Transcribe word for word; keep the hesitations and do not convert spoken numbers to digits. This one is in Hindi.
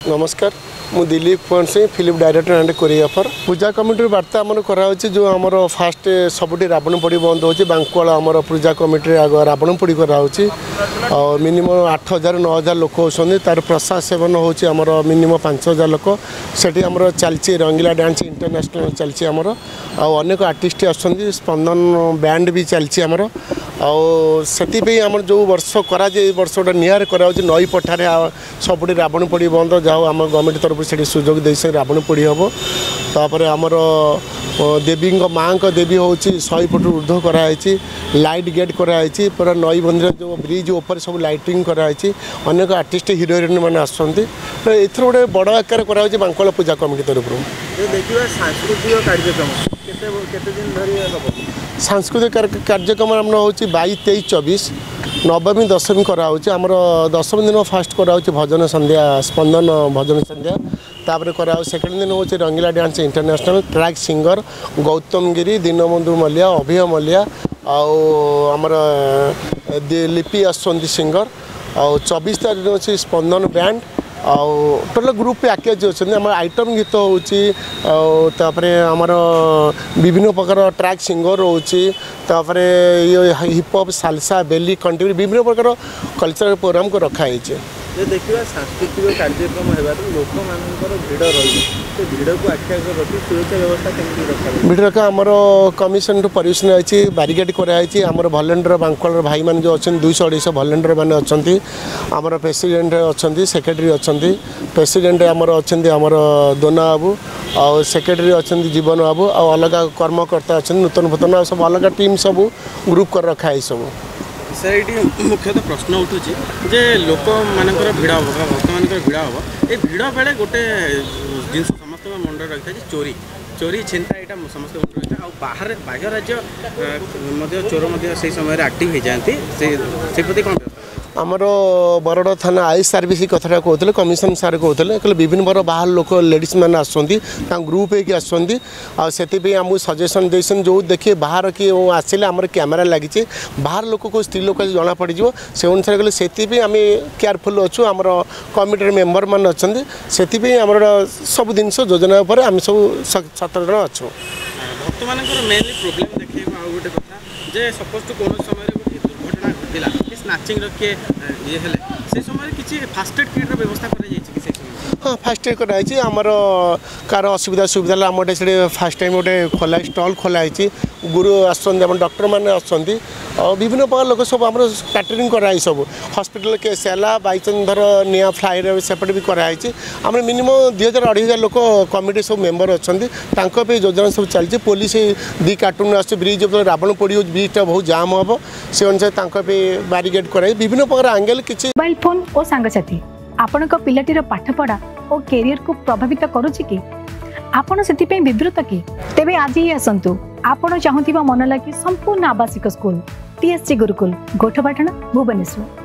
नमस्कार मु Dilip Pawan Singh film director and choreographer puja committee वार्ता आम कराई जो आमर फास्ट सबुठी रावण पोड़ी बंद हो बांकुआल आमर पूजा कमिटी आग रावण पोड़ी कराऊँगी और मिनिमम आठ हजार नौ हजार लोक होती तार प्रसाद सेवन होमर मिनिमम पांच हजार लोक से आमर चलती रंगीला डांस इंटरनेशनल चलती आमर अनेक आर्टिस्ट आसुँच स्पंदन बैंड भी चलती आमर आती आम जो वर्ष करा वर्ष गोटे निहार करा नई पठार सबुठी रावण पोड़ी बंद जाओ आम गवर्नमेंट तरफ से सुजोग दे रावण पोड़ी हम तापर आमर देवी माँ का देवी हूँ शहे फुट ऊर्ध्व कराई लाइट गेट कराई पूरा नई बंधर जो ब्रिज ऊपर सब लाइटिंग कराई अनेक आर्टिस्ट हिरो हिरोइन मैंने आसुँच एथर गोटे बड़ आकार करा बांकुआल पूजा कमिटी तरफ सांस्कृतिक कार्यक्रम सांस्कृतिक कार्यक्रम आम हूँ बाईस तेईस चौबीस नवमी दशमी कराऊँच आमर दशमी दिन फास्ट कराऊँ भजन संध्या स्पंदन भजन संध्या तापर करा सेकेंड दिन हूँ Rangila dance international track singer Gautam Giri Dinbandhu Mallia Abhay Mallia आमर लिपि आसुँच सिंगर और चौबीस तारीख अच्छी स्पंदन बैंड आउ टोटल ग्रुप पैकेज अच्छे आम आइटम गीत होपर आमर विभिन्न प्रकार ट्रैक सिंगर रोचे ये हिपहप सालसा बेली कंट्री विभिन्न प्रकार कल्चरल प्रोग्राम को रखाई देखा सांस्कृतिक कार्यक्रम लोक मान भिड़ रही भिड़ को आख्या रखी सुरक्षा व्यवस्था केमती रखा भिड़ रखा आमर कमिशन टू परमिशन अच्छी बारिकेड कराई आमर भलेंडर बांकुआल भाई मैंने जो अच्छे दुईश अढ़ाई भलेंडर मैंने अच्छा आमर प्रेसिडेंट अच्छा सेक्रेटरी अच्छा प्रेसिडेंट आमर अच्छा आमर दोना बाबू और सेक्रेटरी अच्छा जीवन बाबू और अलग कर्मकर्ता अच्छा नूतन फूतन सब अलग टीम सब ग्रुप कर रखा है सब सर ये मुख्यतः प्रश्न उठू जे लोक मानकर भिड़ हम भक्त मान भिड़ हम ये भिड़ बेले गोटे जिन समस्त मुंड रखी है चोरी चोरी चिंता यहाँ समस्त मुंड रखी है बाहर बाह्य राज्य चोर से समय आक्टिव हो जाती से प्रति कौन आमर बरड़ थाना आई सर्विस कथा कहते कमिशन सार कहते विभिन्न प्रकार बाहर लोक लेडीज मैंने आसुँच ग्रुप होगी आसुँच आमको सजेसन देसन जो देखिए बाहर किए आसिले आमर कैमेरा लगी बाहर लोक को स्त्री लोक जना पड़ से अनुसार कले से आम केयरफुल अच्छु आमर कमिटी मेम्बर मान अच्छा से आमर सब जिन योजना पर आम सब सतर्क अच्छु भक्त मान मेनली प्रोब्लेम देखिए गोटे कथा जे सपोज टू कौन समय दुर्घटना घटला कि स्नाचिंग रखे ये हेले से समय किसी फास्ट एड किट व्यवस्था कर हाँ फास्ट एड कराई आमर कार असुविधा सुविधा आम गोटे फास्ट टाइम गोटे खोला स्टल खोलाई गुरु आम डॉक्टर मैंने अच्छा और विभिन्न प्रकार लोक सब आम कैटरिंग कराई सब हॉस्पिटल केस है बाईचान्स धर निआ फ्लाइर सेपटे भी कराई आम मिनिमम दुई हजार अढ़ाई हजार लोक कमिटी सब मेम्बर अच्छा योजना सब चलती पुलिस दी कार्टून आस ब्रिज रावण पोड़ी ब्रिजटा बहुत जाम हम से अनुसार बारिकेड कराई विभिन्न प्रकार एंगल किसी मोबाइल फोन और सांगसाथी आपण पिलाटीर पाठपढ़ा और कैरियर को प्रभावित करुच्ची कि आपण से विवृत कि तेबे आज ही आसतु आपण चाहूबा मन लगी संपूर्ण आवासिक स्कूल टीएससी गुरुकुल गोठपाटण भुवनेश्वर।